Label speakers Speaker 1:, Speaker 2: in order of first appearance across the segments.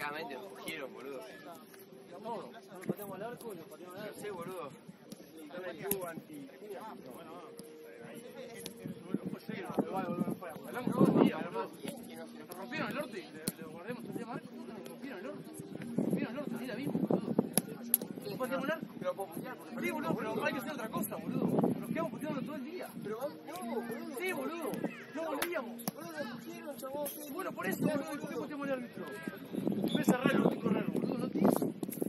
Speaker 1: claramente nos cogieron, boludo.
Speaker 2: Todo. Nos pateamos al arco y nos pateamos al arco.
Speaker 1: No sé, boludo.
Speaker 2: Están en el tubo anti. Bueno, hablamos todo el día, boludo. Nos rompieron el orto y le guardemos todo el día a Marco, boludo. Nos rompieron el orto. Nos rompieron el orto, ni la vimos, boludo. ¿Nos pateamos al arco?
Speaker 1: Pero puedo putear.
Speaker 2: Sí, boludo, pero hay que hacer otra cosa, boludo. Nos quedamos puteando todo el día.
Speaker 1: Pero no, boludo.
Speaker 2: Sí, boludo. No volvíamos.
Speaker 1: Boludo, nos cogieron, chabón.
Speaker 2: Bueno, por eso, boludo. ¿Por qué puteamos al árbitro? Voy a cerrar el orto y correr, boludo. ¿No tienes?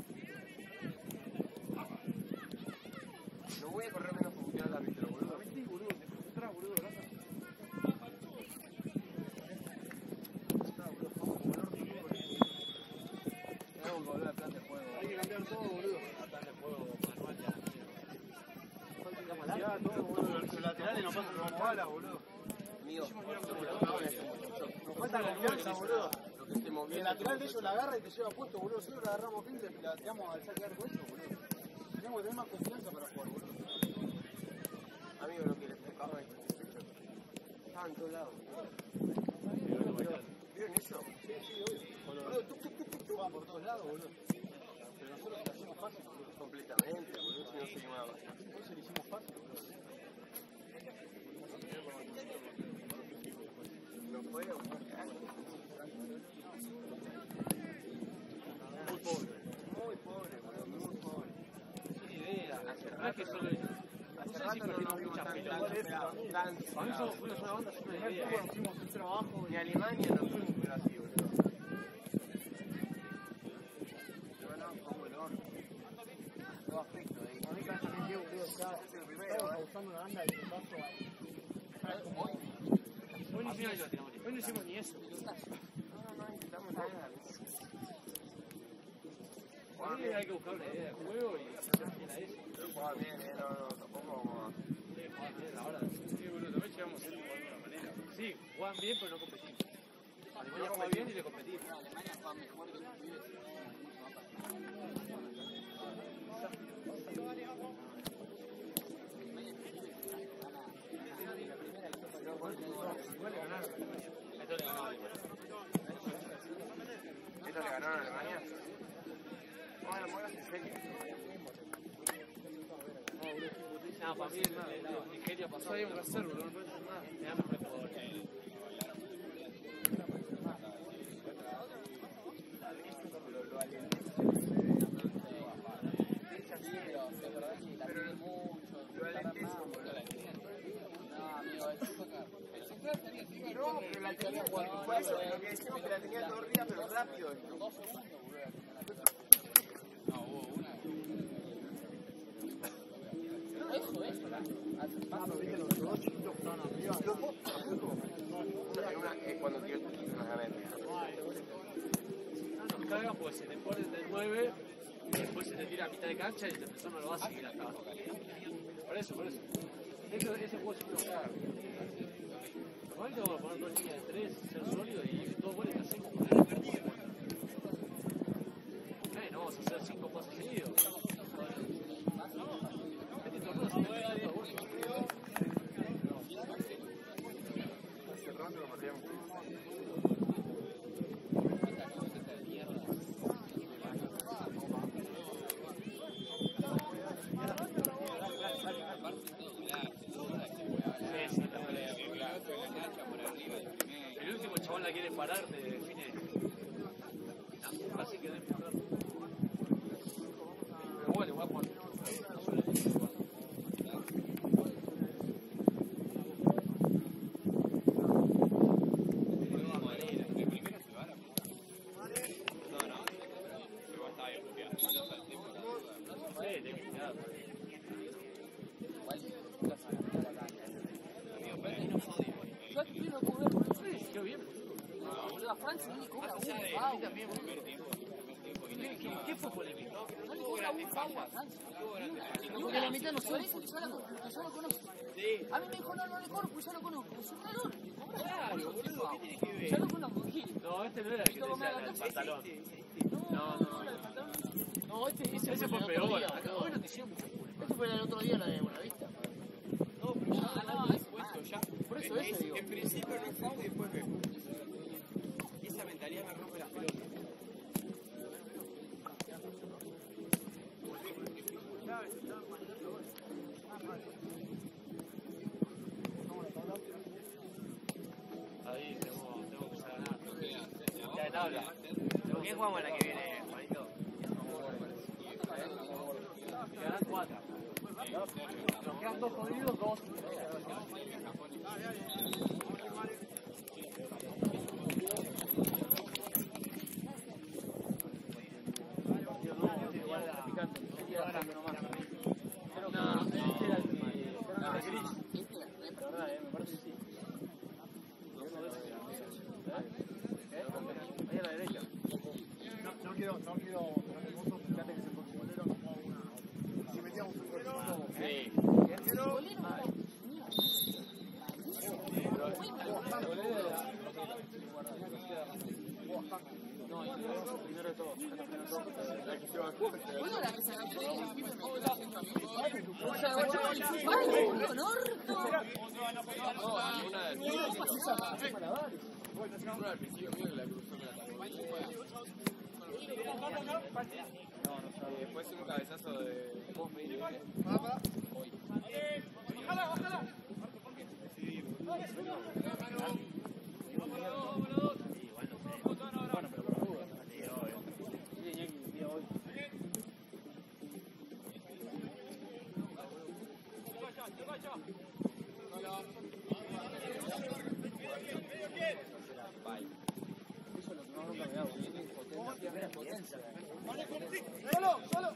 Speaker 1: No voy a correr menos por putear al árbitro, boludo.
Speaker 2: A mí sí, boludo. Te concentrás, boludo. Gracias.
Speaker 1: Tenemos que volver al plan de juego.
Speaker 2: Hay que cambiar todo, boludo.
Speaker 1: Plan de juego manual ya.
Speaker 2: Ya, todo, boludo. Los laterales no pasan como bala, boludo.
Speaker 1: Mío,
Speaker 2: Nos falta confianza, boludo.
Speaker 1: lo que estemos
Speaker 2: El
Speaker 1: viendo.
Speaker 2: lateral de ellos la agarra y te lleva puesto, boludo. Si no la agarramos bien, la tiramos al saque de arco eso, boludo. Tenemos que tener más confianza para jugar, boludo.
Speaker 1: Amigo, lo que les tocaba es que estaban en todos lados. ¿Vieron eso?
Speaker 2: Sí, obvio. Boludo, tú vas por todos lados, boludo. Pero nosotros te hacemos fácil, boludo.
Speaker 1: Completamente, boludo, si no se quemaba.
Speaker 2: Nosotros le hicimos fácil, boludo.
Speaker 1: No fueron,
Speaker 2: Muy pobre.
Speaker 1: muy pobre, boludo, muy pobre.
Speaker 3: Sin idea,
Speaker 1: Hace
Speaker 3: no es que solo
Speaker 1: Hace
Speaker 3: sé
Speaker 1: rato
Speaker 3: si
Speaker 1: no nos
Speaker 3: perdimos
Speaker 1: vimos
Speaker 3: muchas
Speaker 1: tan
Speaker 3: pelotas.
Speaker 1: tan
Speaker 3: Para mí fue una banda sin
Speaker 2: En el
Speaker 3: idea.
Speaker 2: fútbol fuimos un trabajo
Speaker 1: Ni
Speaker 2: y
Speaker 1: Alemania no fuimos pero así, boludo. No, no, como el oro. Todo afecto ahí.
Speaker 2: a mí también llevo, boludo. Estaba causando una banda de pelotazo ahí. Hoy no hicimos ni eso.
Speaker 1: No intentamos nada.
Speaker 3: Para mí hay que buscar una idea de juego y hacer bien a eso.
Speaker 1: Pero jugaba bien, no, tampoco vamos a...
Speaker 3: Sí, juegan bien ahora. Sí, boludo, también llegamos a ser igual de alguna manera. Sí, juegan bien, pero no competimos. Alemania juega bien y le competimos.
Speaker 2: Alemania juega mejor que los pibes.
Speaker 3: Igual le ganaron a Alemania. Esto le ganó a Alemania.
Speaker 1: ¿Esto le ganaron a Alemania? Bueno, pongas en serio.
Speaker 3: No, para mí Nigeria pasó.
Speaker 2: Hay un reserva, no puede hacer nada.
Speaker 3: Me da mejor jugador.
Speaker 1: No, pero la tenía cuando fue eso, lo que decimos que la tenía todo arriba, pero rápido. Cuando tiró tu equipo, a ver.
Speaker 3: No nos cagan porque se te pone desde el 9 y después se te tira a mitad de cancha y el defensor no lo va a seguir hasta abajo. Por eso. Ese juego sí nos caga. Normalmente vamos a poner dos líneas de 3, ser sólido y dos goles que hacemos con el partido. No vamos a hacer 5 pasos seguidos. Este torneo se me da 2 goles.
Speaker 1: Hace rato lo perdíamos.
Speaker 3: El último chabón la quiere parar, te define. Así que debe parar. Pero bueno, voy a poner.
Speaker 2: Francia no le cobra un
Speaker 3: ¿Qué fue polémico?
Speaker 2: No le cobra un foul a Francia. Porque la mitad no son, porque yo lo conozco. A mí me dijo, no le cobro, pues yo lo conozco. Es un error.
Speaker 3: Claro, boludo, ¿qué tiene que ver?
Speaker 2: Yo lo conozco, Gil.
Speaker 3: No, este no era el que decía el pantalón.
Speaker 2: No, ese
Speaker 3: fue peor.
Speaker 2: Acá
Speaker 3: Hoy no te hicieron mucho culo.
Speaker 2: Este fue el otro día, la de Buenavista.
Speaker 4: No, pero ya
Speaker 2: es
Speaker 4: puesto ya.
Speaker 2: Por eso ese digo.
Speaker 4: En principio no es foul y después ve. Esa mentalidad me rompe las pelotas.
Speaker 3: tabla. ¿Con quién jugamos la que viene, Juanito? Quedan 4. Nos quedan 2 jodidos, 2.
Speaker 1: No quiero hermoso, fíjate que es el próximo bolero, no juego una. Si metíamos un gol.
Speaker 3: Sí.
Speaker 1: Primero de todo.
Speaker 5: Después un cabezazo de hoy.
Speaker 1: Solo.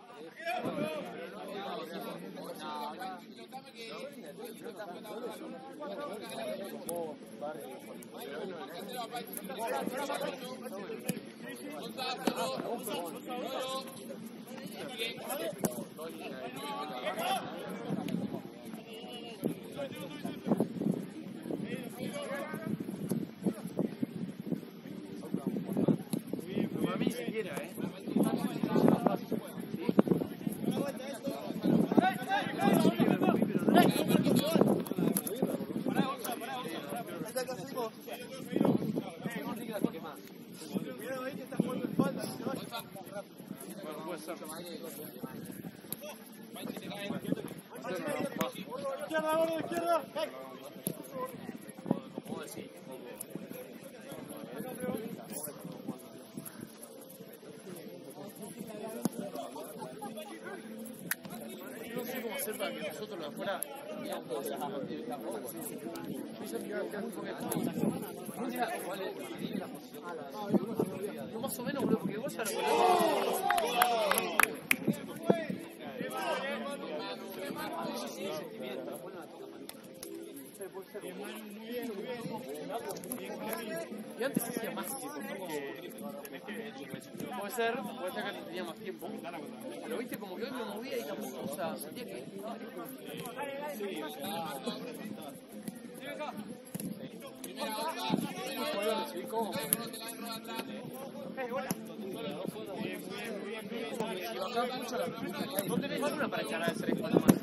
Speaker 2: A mí ni siquiera,
Speaker 1: Cuidado ahí que está jugando espalda, no se vaya.
Speaker 2: Bueno, puede ser.
Speaker 1: Izquierda.
Speaker 3: ¿Cómo decís?
Speaker 2: No sé cómo hacer para que nosotros los de afuera veamos cómo hacen los partidos tampoco. No, más o menos, boludo, porque vos ya lo y antes se hacía más tiempo. Puede ser que tenía más tiempo. Pero viste, como que hoy me movía y tampoco, o sea, sentía que. No tenés una para echar a ese cuando más.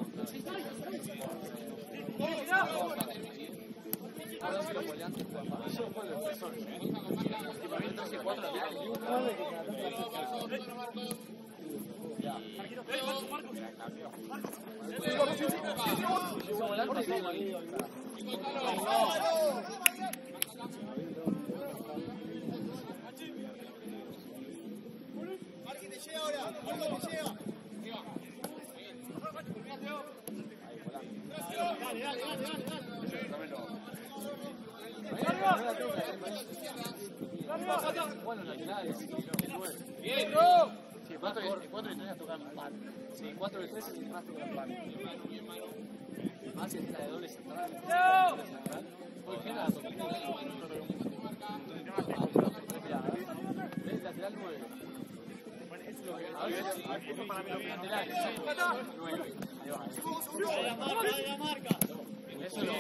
Speaker 1: Alguien te llega ahora, alguien te llega.
Speaker 3: Bueno, laterales.
Speaker 2: ¡Bien!
Speaker 3: Sí, 4 y 3 tocan par. Sí, 4 y 3 y más tocan par. Más si es la de doble central. Hoy queda ¿ves? Lateral 9. A ver, lateral 9. Ahí va. Eso lo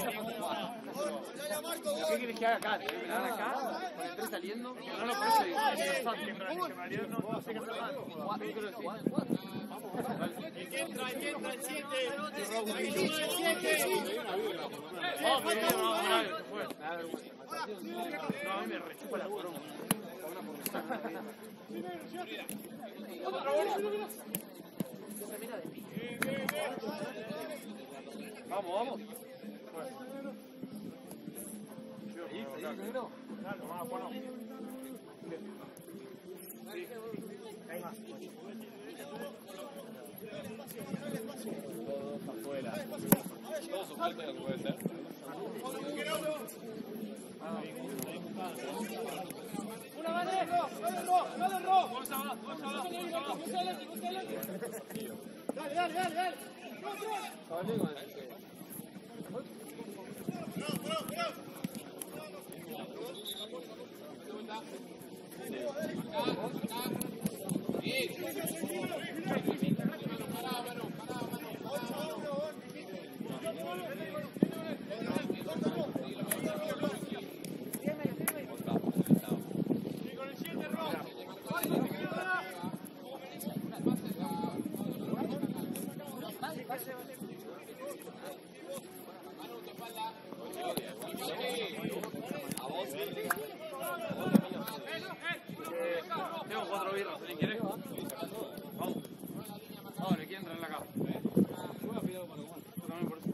Speaker 3: ¿qué quieres que haga acá? ¿Te voy a dar acá? ¿Con el 3 saliendo? No, por eso digo. No sé qué hacer más. 4, creo que 4.
Speaker 1: El que entra, el 7.
Speaker 2: No, a mí me rechupa la corona. Vamos.
Speaker 3: ¿Sí, negro?
Speaker 1: Vamos,
Speaker 5: falta no puede ser.
Speaker 2: Una vale, dale, Ro. Dale.
Speaker 3: Tengo 4 birras, ¿alguien quiere? Vamos. Vamos, le quieren traer la cama. Yo pido para comer. Yo también por eso.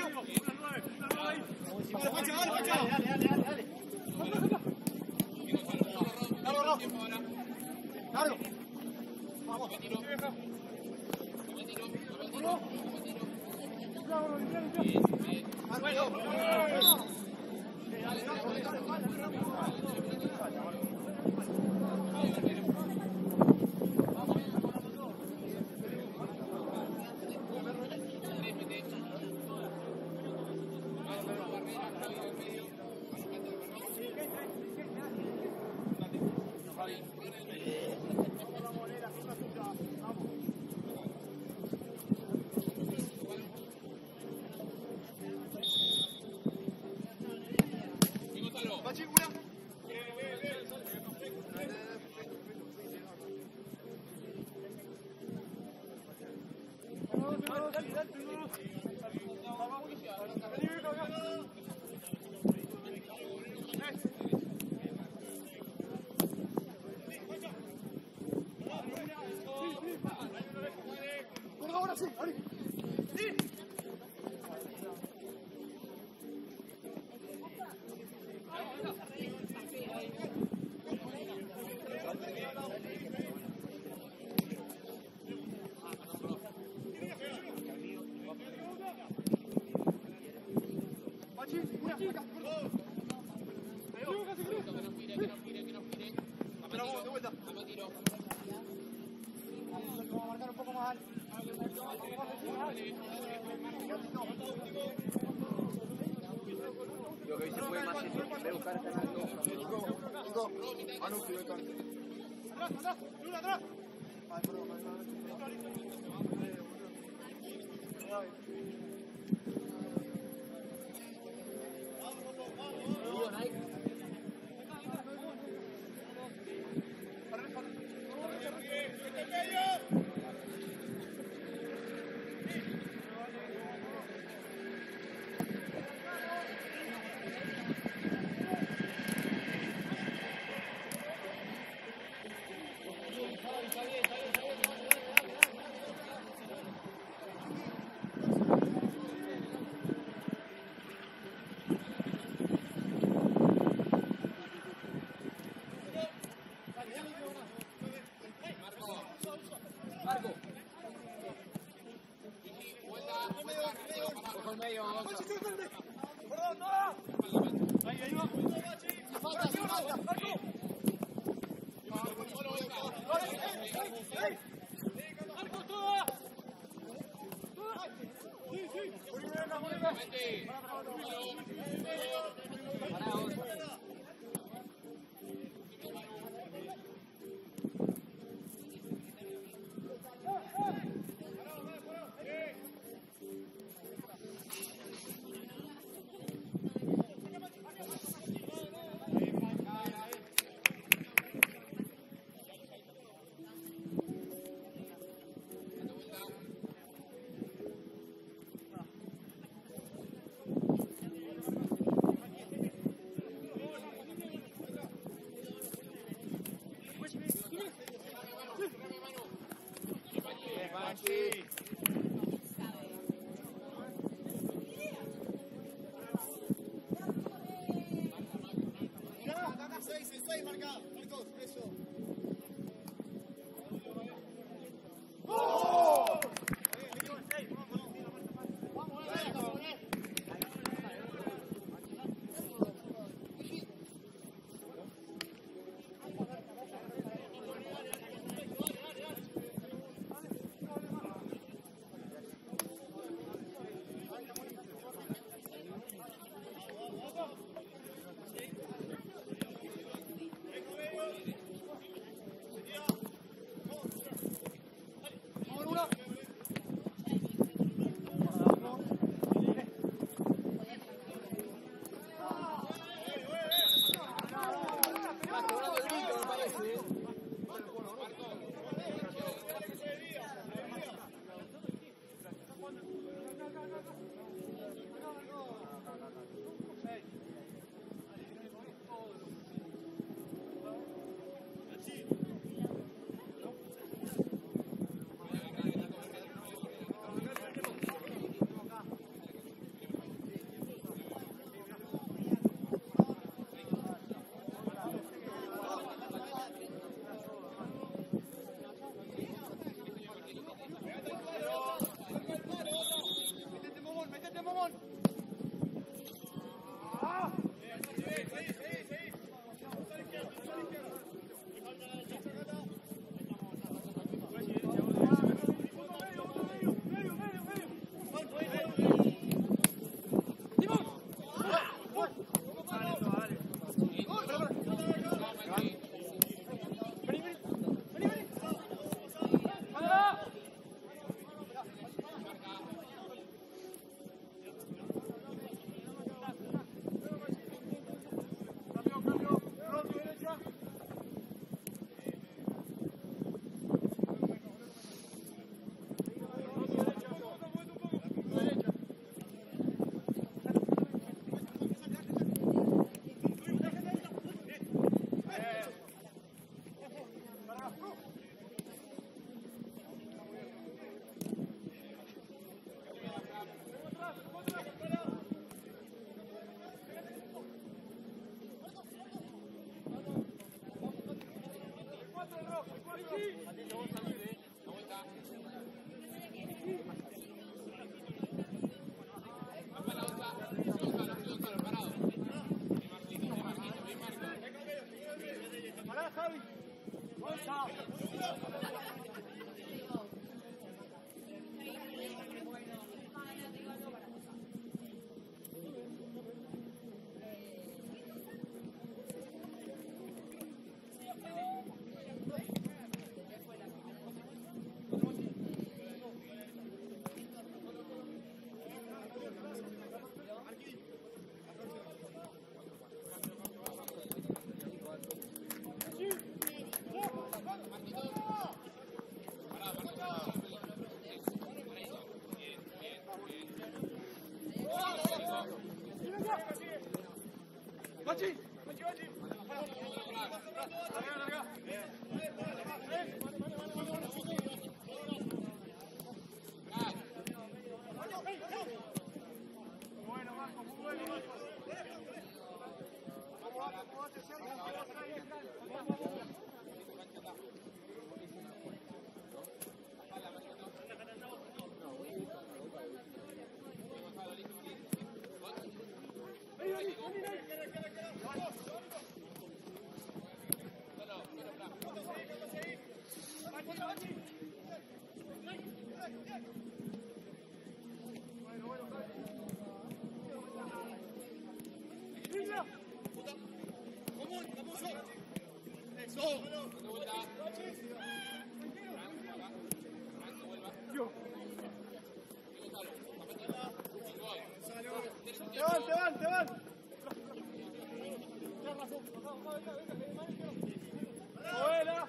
Speaker 1: Lo que hoy se puede más es voy a buscar canal 2. Anuncio de carta. ¡Atrás! Ay, perdón. ¡Machi! Bueno, Marco, muy bueno, Marco. Te van. Buena.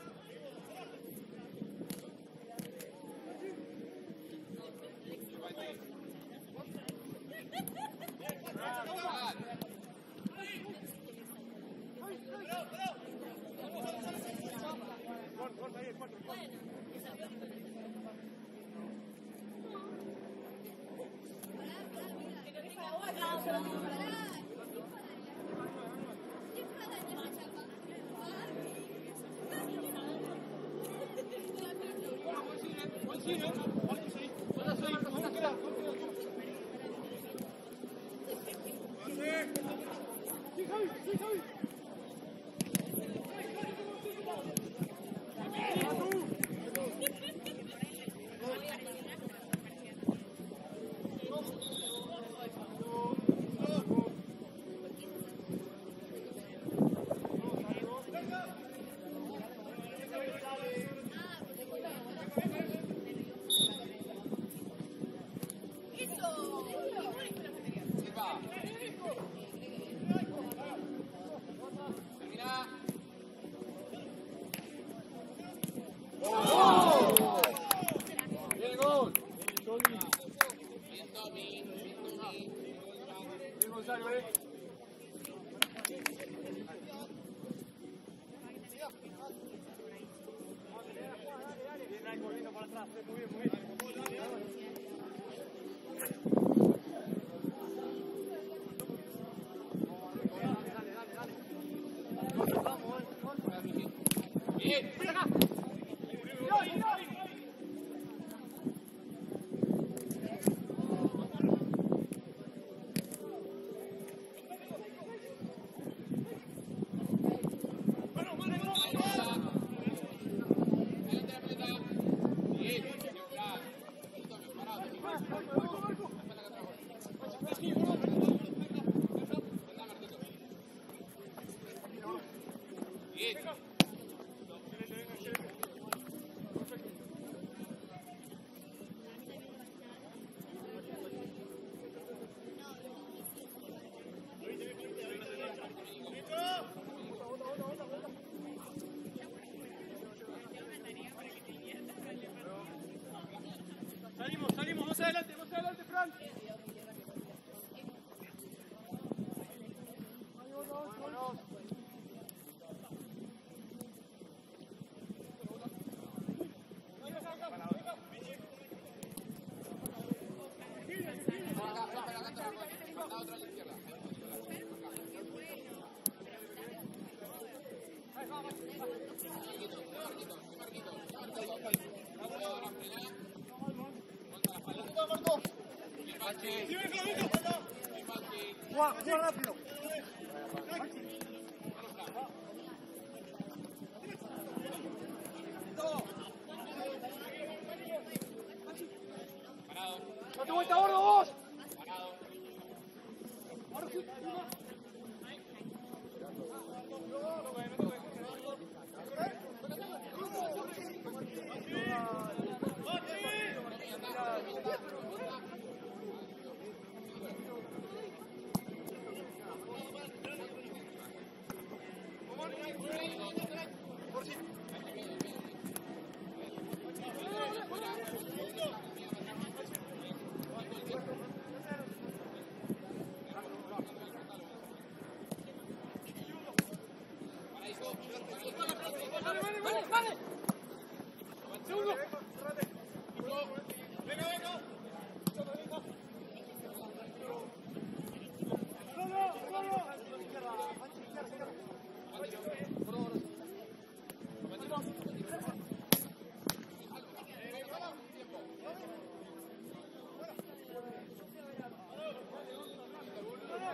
Speaker 1: Salimos, más adelante, Fran. Vámonos. Juega rápido. ¡Date vuelta, gordo, vos!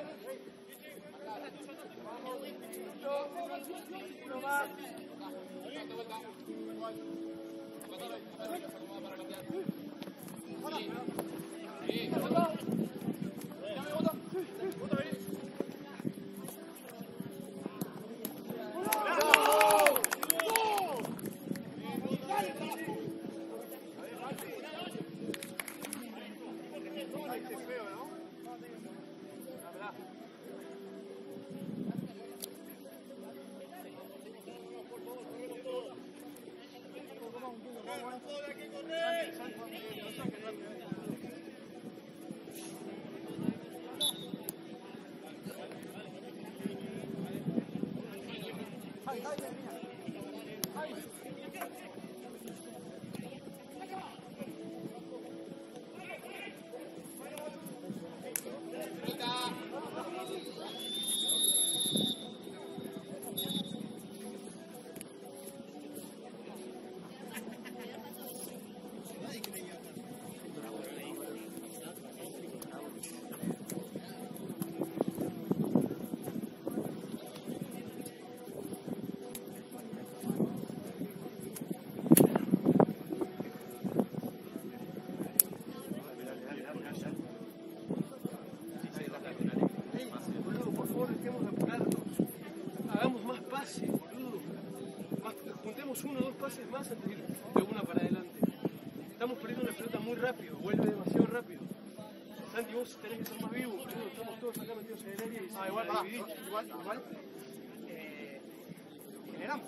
Speaker 3: Uno o dos pases más antes de ir de una para adelante. Estamos perdiendo una pelota muy rápido, vuelve demasiado rápido. Santi, vos tenés que ser más vivo, boludo. Estamos todos acá metidos en el área y
Speaker 2: igual generamos.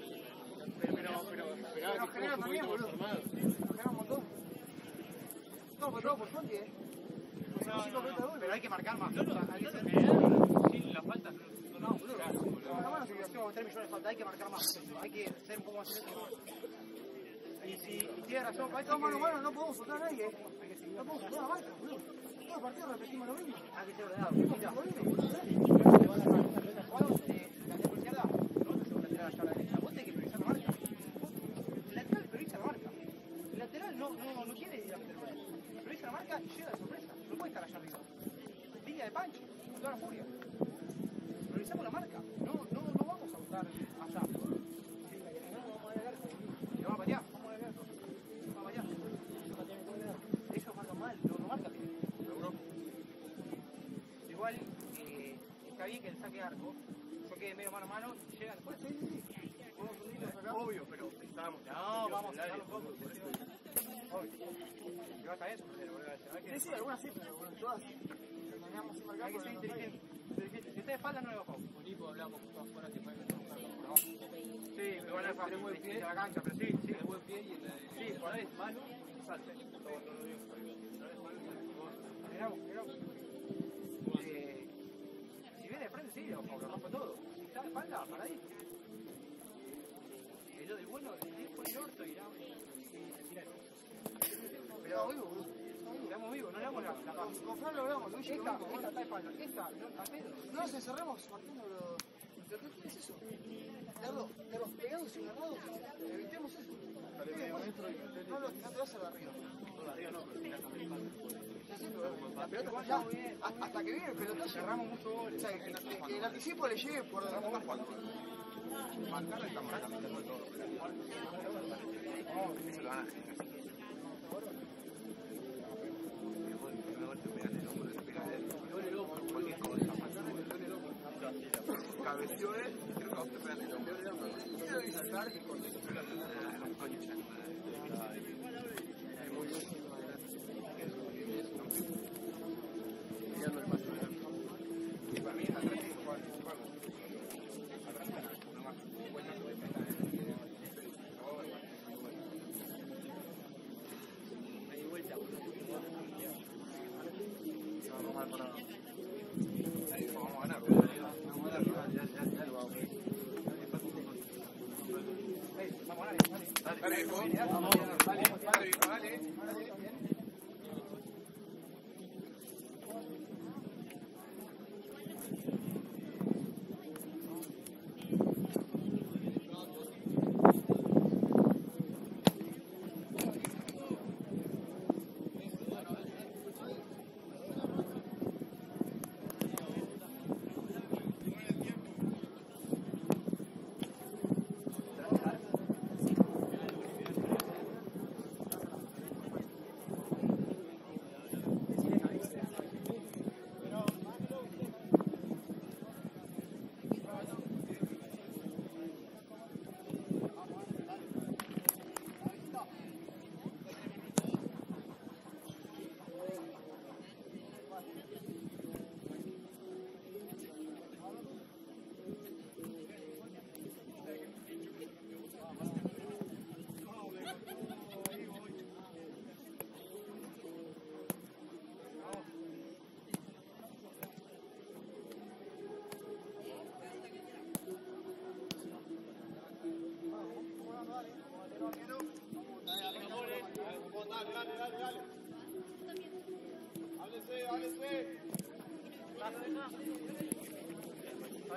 Speaker 2: Pero generamos también, boludo. Generamos un montón. No, pero todo por Santi, pero hay que marcar más.
Speaker 3: Sí, la falta.
Speaker 2: No, boludo. La mano se quedó 3 millones de falta, hay que marcar más. Hay que ser un poco más selectivos. Y tiene razón, para esto mano a mano no podemos soltar a nadie. No podemos soltar a la marca, boludo. Todos los partidos repetimos lo mismo. Hay que ser ordenado. La izquierda, nosotros somos lateral allá a la derecha. Vos tenés que priorizar la marca. El lateral prioriza la marca. El lateral no quiere ir a meter gol. Prioriza la marca y llega de sorpresa. No puede estar allá arriba. Línea de pancho, con toda la furia. Priorizamos la marca. No vamos a buscar allá. Y vamos a patear. Ellos marcan mal, no marcan bien. Igual está bien que el saque de arco, yo quede medio mano a mano y llega después. Sí. Obvio, pero estábamos. No, vamos a sacarlo un poco. Obvio. Igual está bien, pero sí, algunas sí, pero bueno, todas. Terminamos sin marcar. Hay que ser inteligente. Si está de espalda no le va a jugar.
Speaker 3: Con Nico hablamos todas fuera que para buscar por abajo.
Speaker 2: Sí, igual es fácil.
Speaker 3: Buen pie
Speaker 2: de la cancha, pero sí.
Speaker 3: Tiene buen pie y
Speaker 2: sí, por ahí es mano, salta. Miramos. Si viene de frente, sí, lo rompe todo. Si está de espalda, para ahí. Lo del bueno, por el orto y pero vivo, boludo. Quedamos vivos, no le damos la paz. Con Fran lo veamos, Luigi. Esta está de espalda. Esta, a Pedro. No nos encerremos, Martino. ¿Pero qué es eso? De los pegados y agarrados, evitemos eso. No te vas a la arriba. La pelota ya, hasta que viene el pelotazo cerramos mucho gol. O sea, que el anticipo le llegue por donde más cuando. Marcar el camarada todo. Se lo van a cabeció él, creo que a usted pegan el hombro. Quiero resaltar que cuando se pega los coños ya es muy bien. Y para mí atrás tiene que jugar atrás no más hay vuelta vamos a ganar Dale.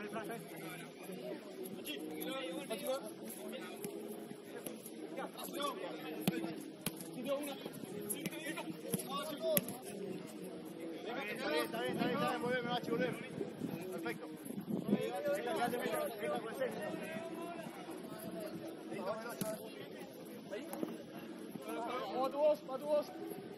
Speaker 1: Está bien, volver, me va a volver. Perfecto. Vamos a tu voz.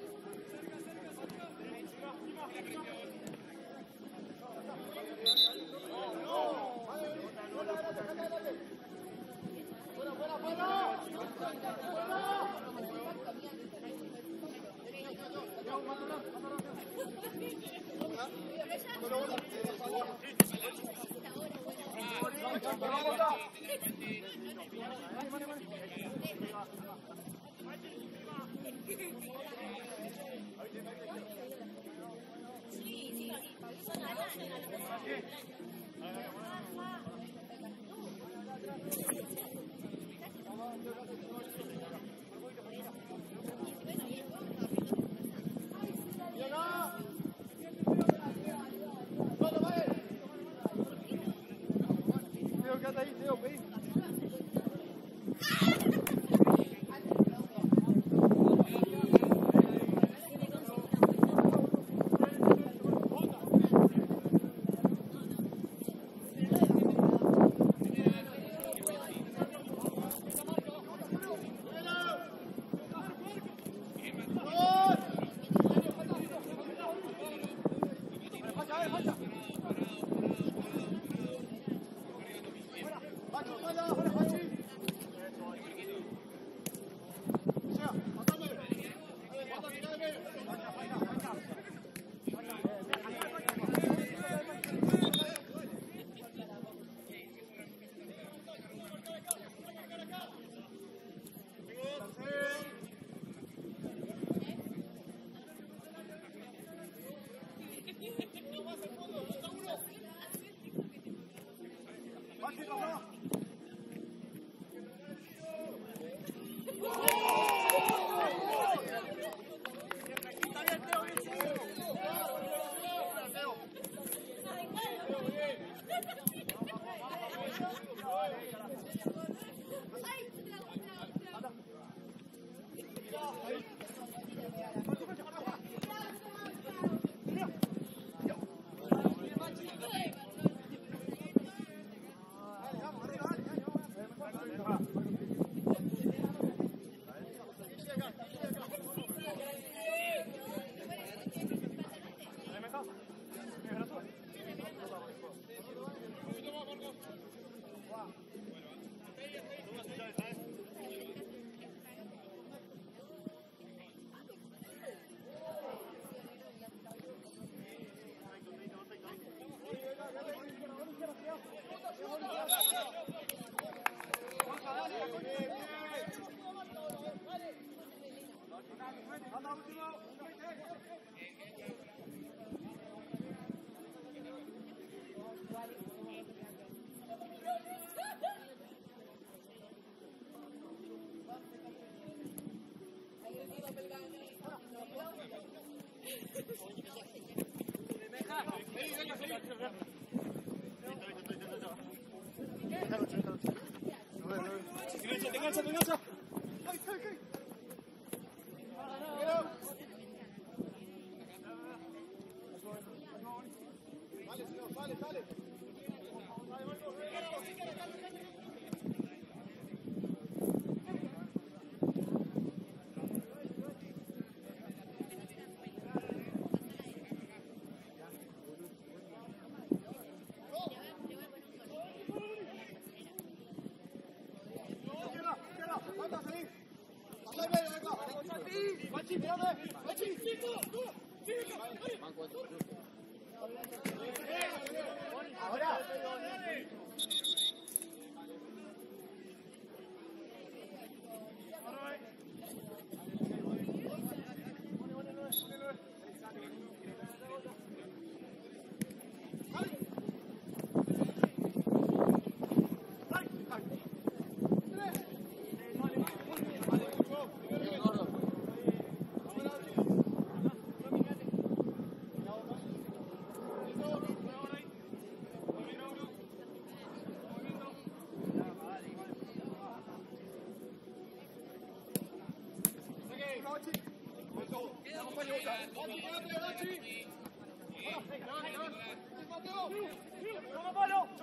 Speaker 1: Te engancha. Sale.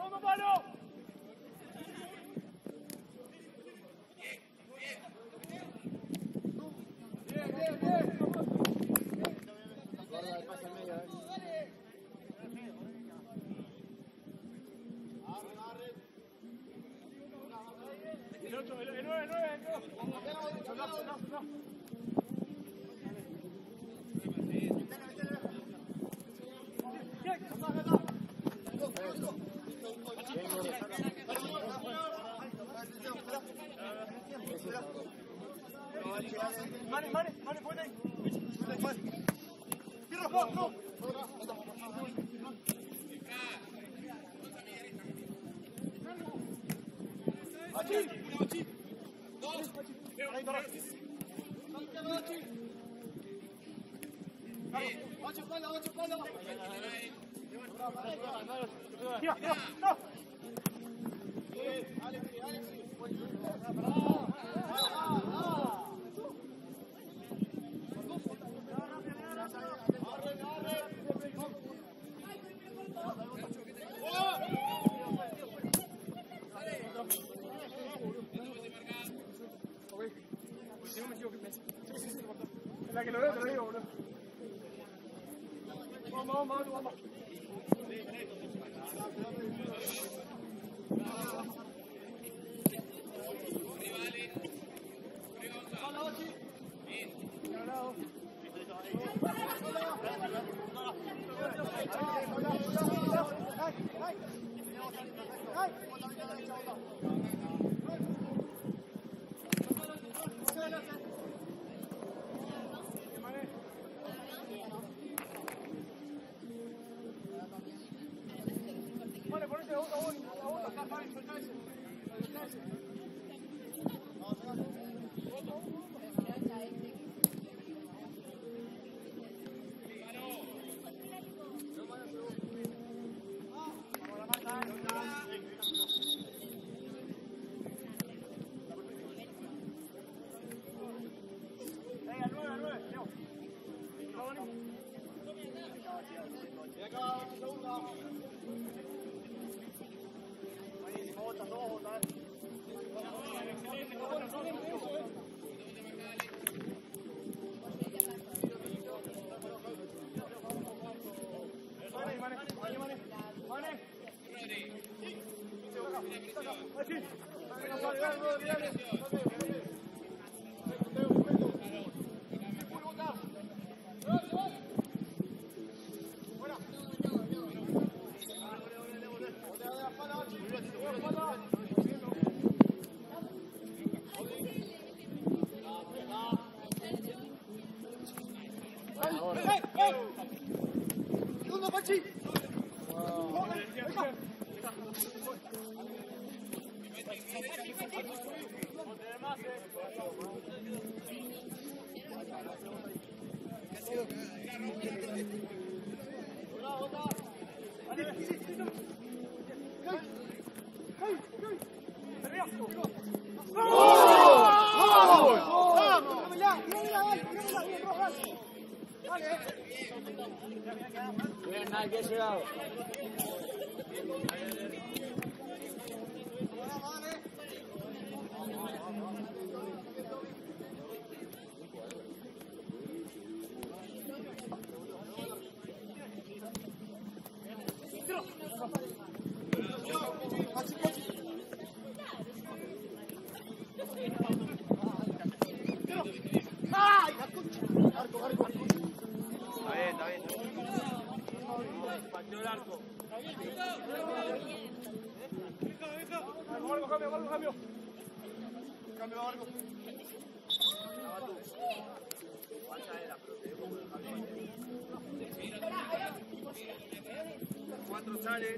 Speaker 3: segundo palo.
Speaker 1: Guarda el pase al medio,
Speaker 3: El 8, el 9, no. Mane, ponte ahí. Go. La que lo veo, te lo digo, boludo. Vamos. Vale, por ese, otra, Fabi, soltá ese.
Speaker 1: Bien, nadie ha llegado.
Speaker 5: Está bien. Pateó el arco.
Speaker 3: Cambio.
Speaker 1: Cambio, Marco.
Speaker 5: Cuatro sale.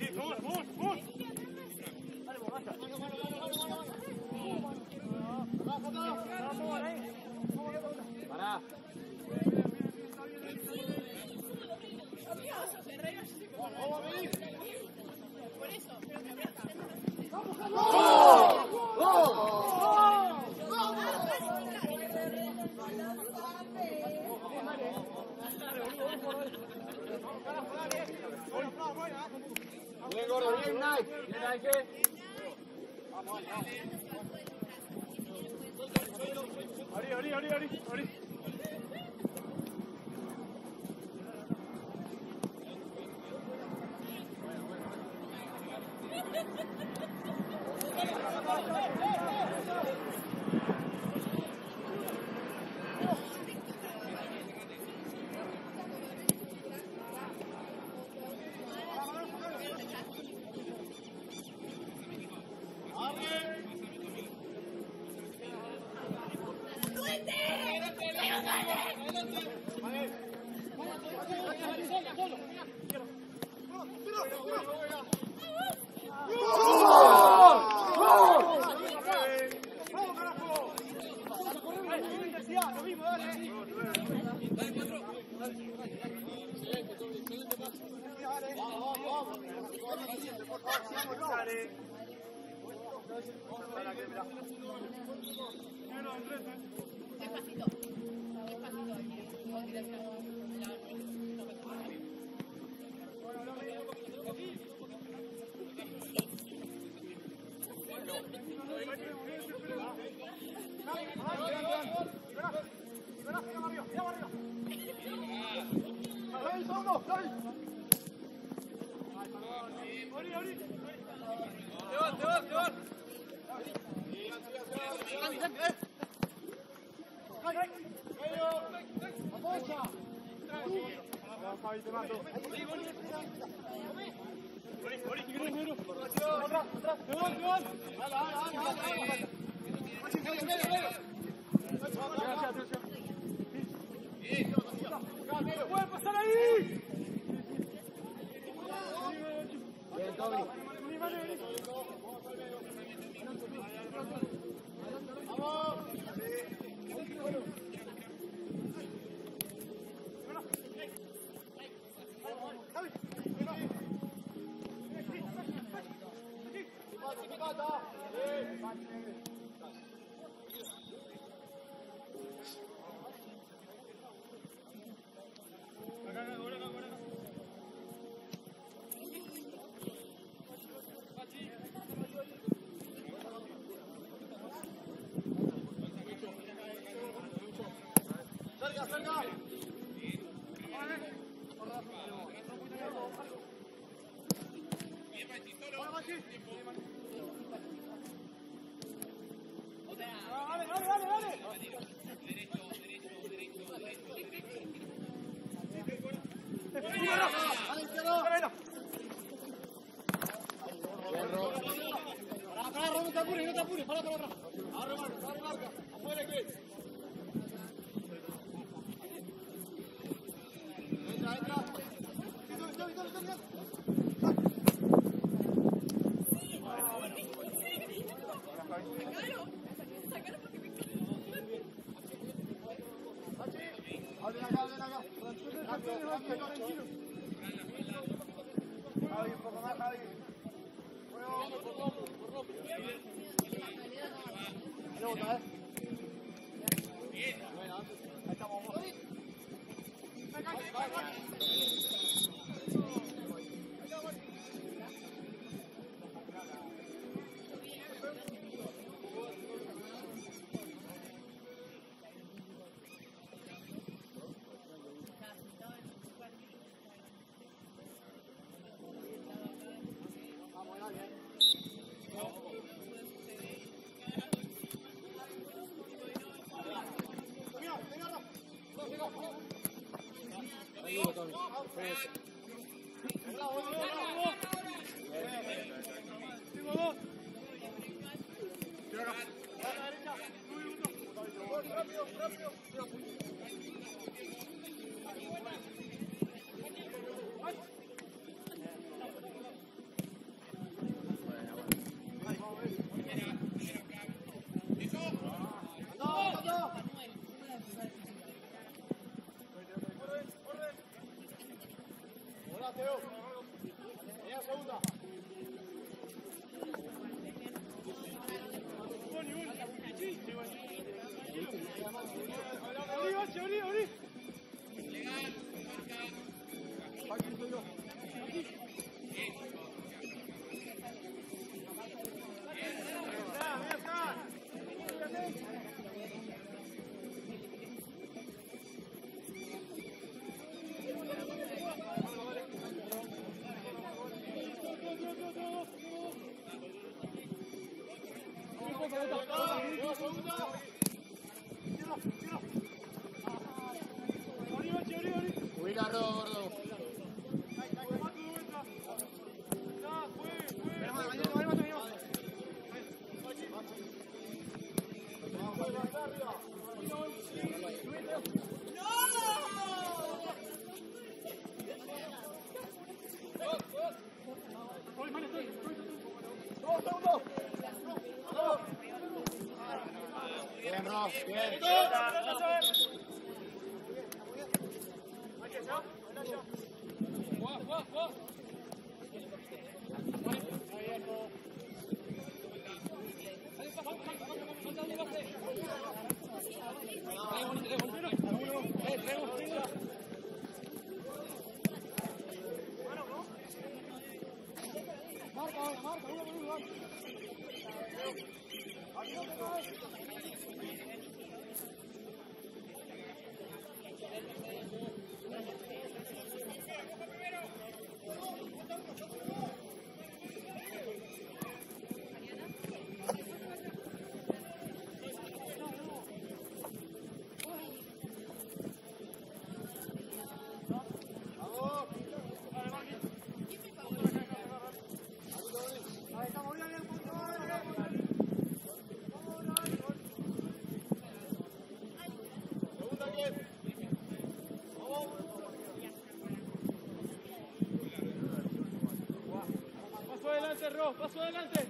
Speaker 3: Pará.
Speaker 1: Bien, gordo, bien, Nike.
Speaker 3: Bien, Nike.
Speaker 5: Ari.
Speaker 1: Teo. Venía segunda. Ubica gordo. Bien, Rob, bien.
Speaker 3: Paso adelante.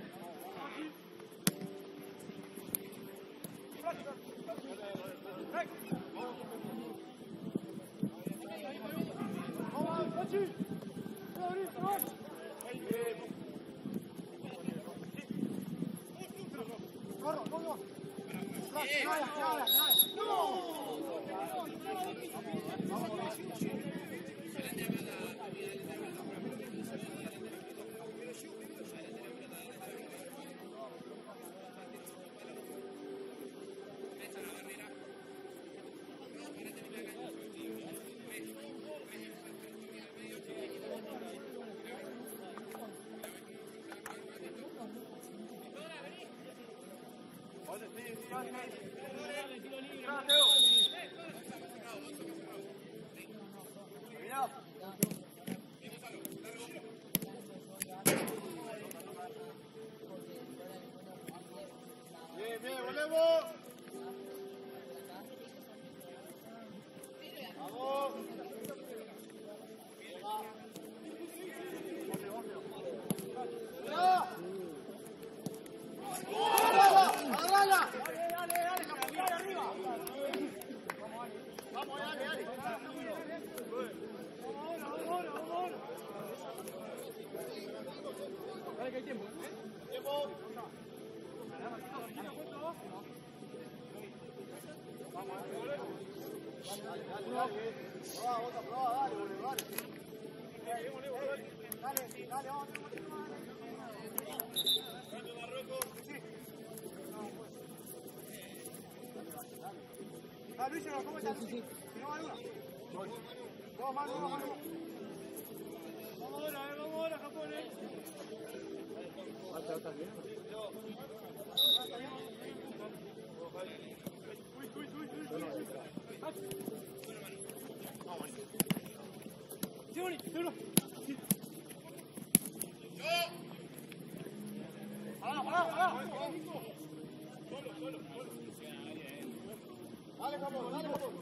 Speaker 3: Bien, bien, volvemos. Vamos. ¡Agarrala! ¡Dale, arriba! Vamos, dale, dale. Vamos. Dale, que hay tiempo. Tiempo. Luis, ¿cómo estás? Sí. ¿No va alguna? Vamos, Manu. Vamos ahora, Japón, Dale, Japón, dale, Japón.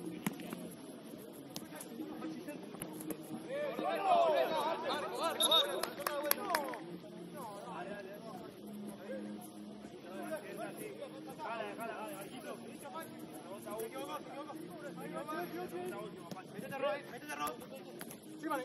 Speaker 3: Métete, Rob. Sí, vale.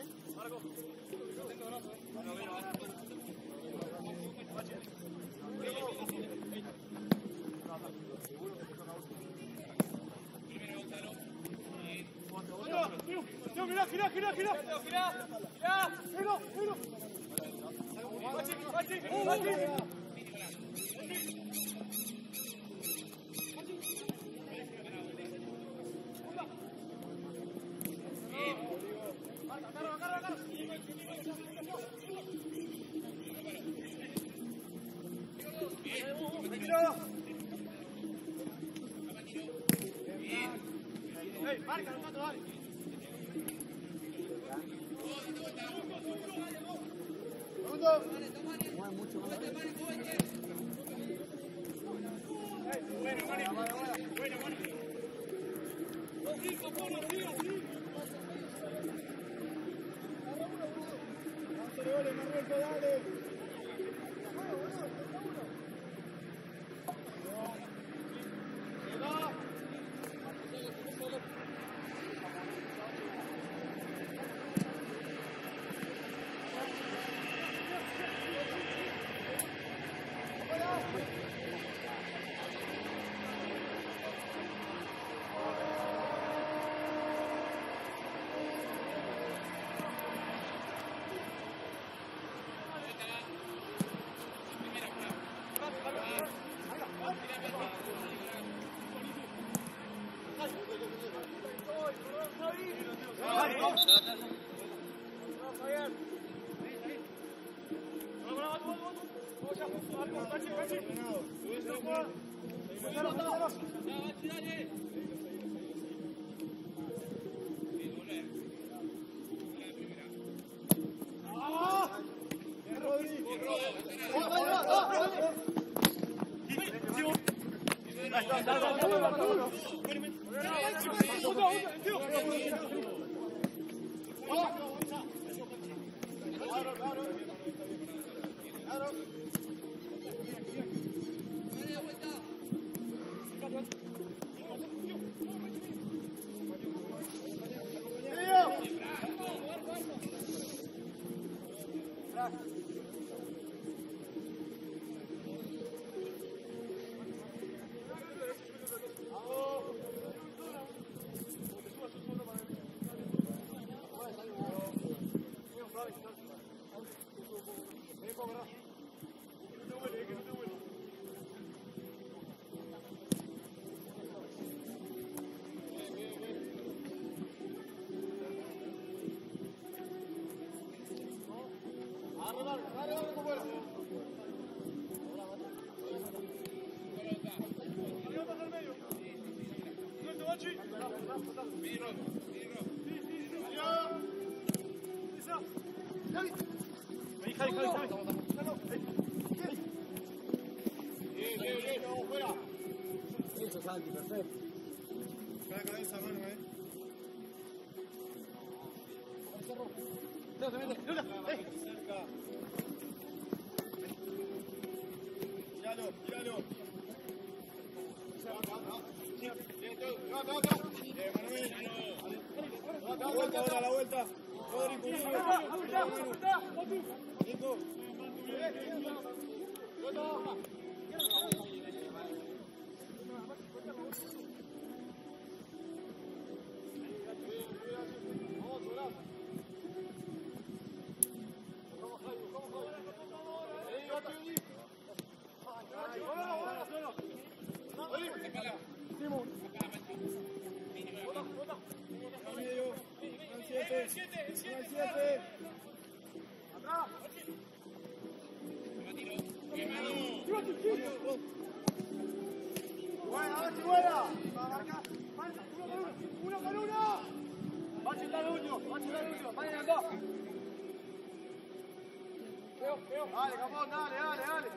Speaker 1: Dale, Capón, dale, dale, dale.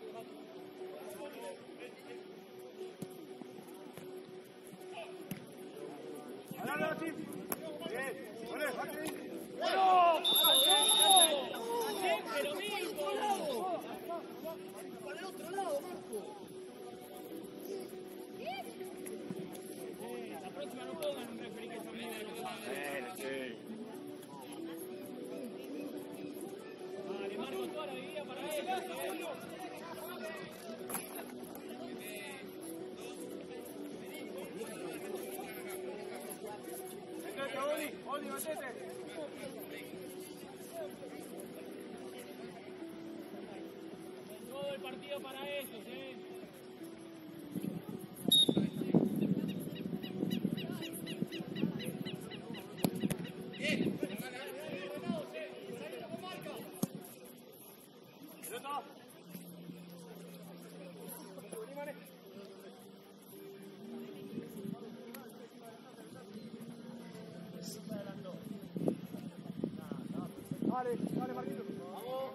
Speaker 1: Dale, dale, Tim. Bien, vale, vale. ¡Bueno!
Speaker 4: Siempre lo mismo. Para el otro lado, Marco. La próxima no pongan un referí que son medio.
Speaker 3: Todo el partido para ellos,
Speaker 1: Dale, dale, Marquito. Vamos.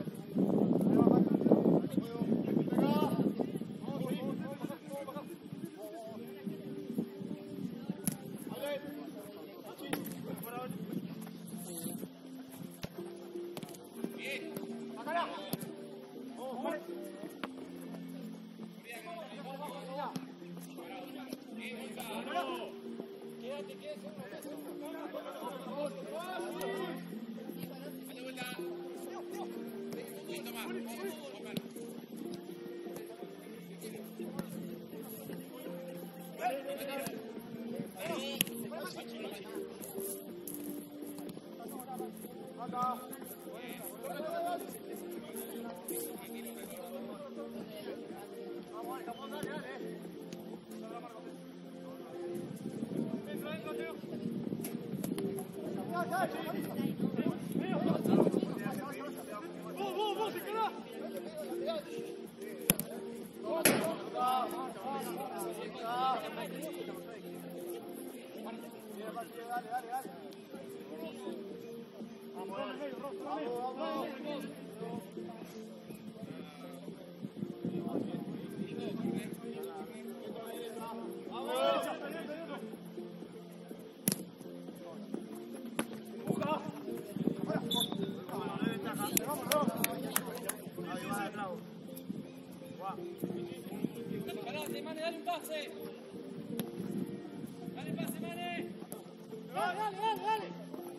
Speaker 3: Dale un pase. Dale pase, Mane.
Speaker 1: Dale.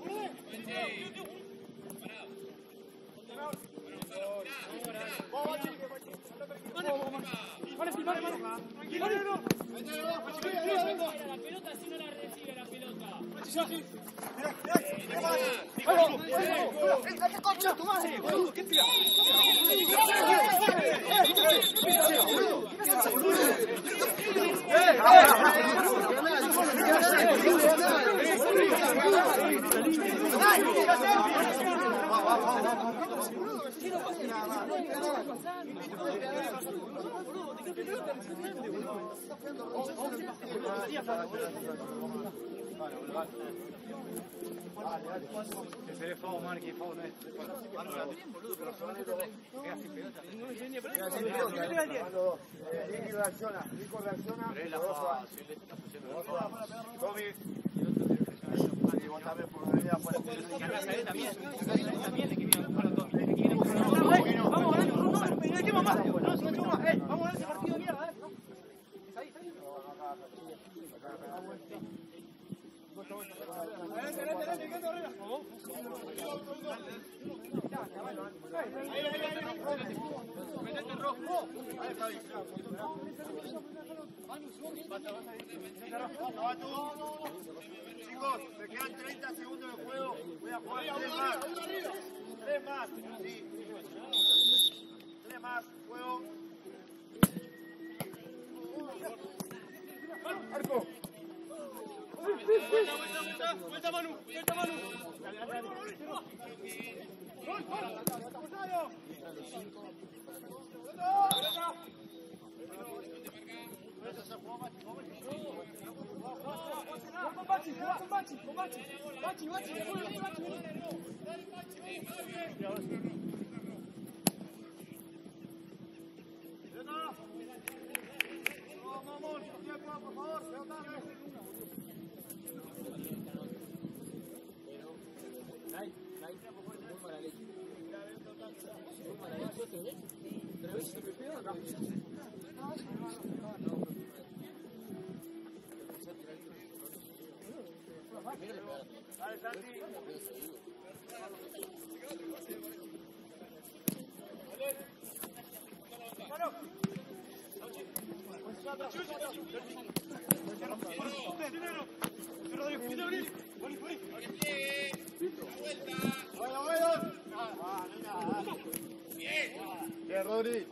Speaker 3: La pelota si no la recibe la pelota.
Speaker 1: ¡Qué concha tu madre! ¡Qué tira!
Speaker 5: Que se ve fao, Marqui, fao no es.
Speaker 1: Nico reacciona. Tommy. Y vos también por la vida afuera.
Speaker 2: Vamos, no metemos más. No, si metemos más. Vamos a ver ese partido de mierda, Ahí.
Speaker 1: Chicos, me quedan 30 segundos de juego. Voy a jugar 3 más. Sí. 3 más. Juego. Arco.
Speaker 3: Vuelta, Manu.
Speaker 1: Vamos, tiempo, por favor. Dale, Santi. Mati.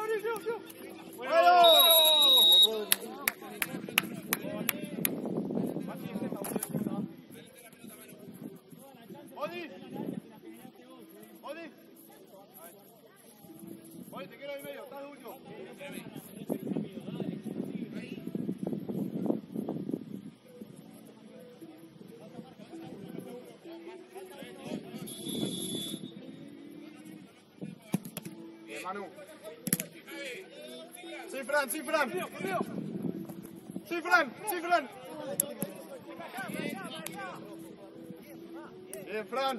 Speaker 1: Odi, te quiero ahí medio, estás de último. Bien, Manu. Sí, Fran, sí, Fran. Sí, Fran, sí, Fran. Bien, Fran.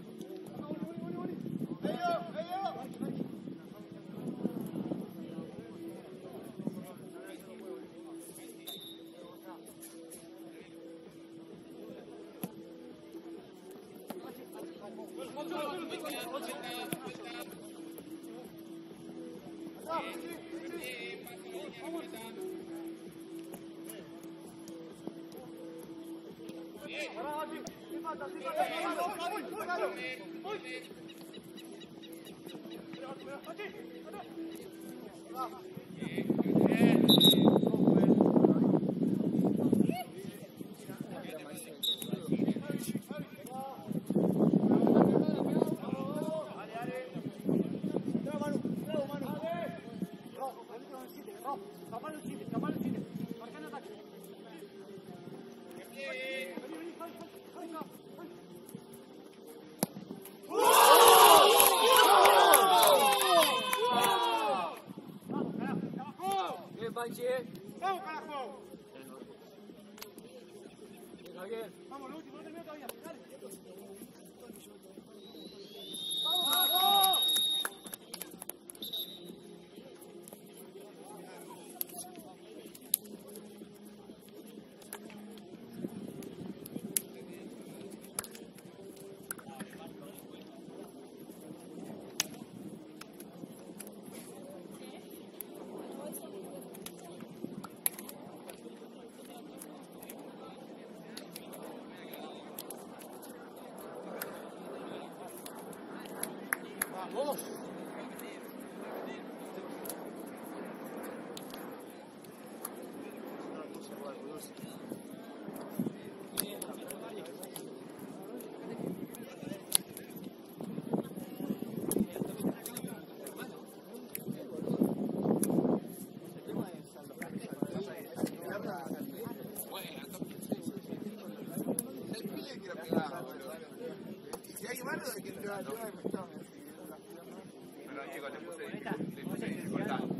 Speaker 2: ¡Vamos, carajo!
Speaker 3: Venga, bien.
Speaker 2: Vamos, lo último, no termino todavía. Dale.
Speaker 3: Vamos.
Speaker 1: Si hay barro, de que te va a
Speaker 6: Perdón, chicos, le puse dificultad.